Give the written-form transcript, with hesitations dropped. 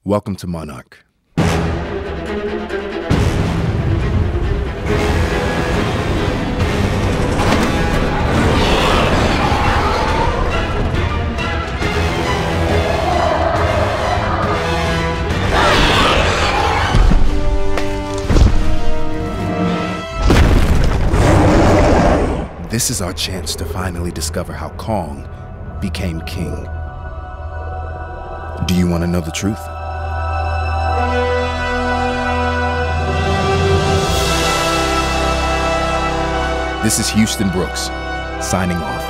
Welcome to Monarch. This is our chance to finally discover how Kong became king. Do you want to know the truth? This is Houston Brooks, signing off.